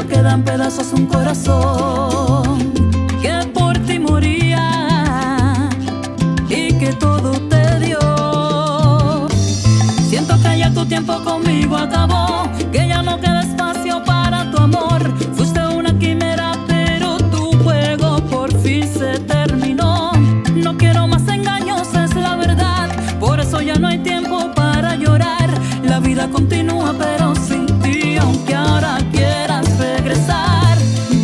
quedan pedazos un corazón que por ti moría y que todo te dio. Siento que ya tu tiempo conmigo acabó, que ya no queda espacio para tu amor. Fuiste una quimera, pero tu juego por fin se terminó. No quiero más engaños, es la verdad, por eso ya no hay tiempo para llorar. La vida continúa pero sin ti, aunque ahora quieras regresar.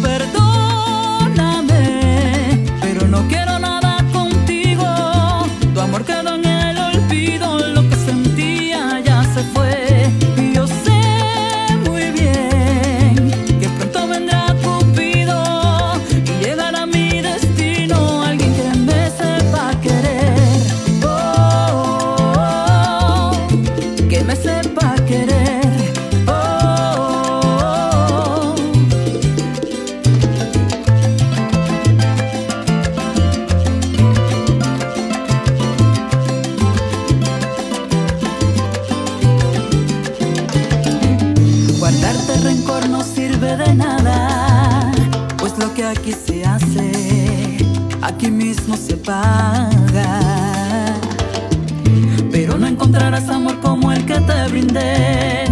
Perdóname, pero no quiero nada contigo. Tu amor quedó en el olvido, lo que sentía ya se fue. Y yo sé muy bien que pronto vendrá Cupido y llegará a mi destino alguien que me sepa querer. Oh, que me sepa querer. Guardarte rencor no sirve de nada, pues lo que aquí se hace, aquí mismo se paga. Pero no encontrarás amor como el que te brindé.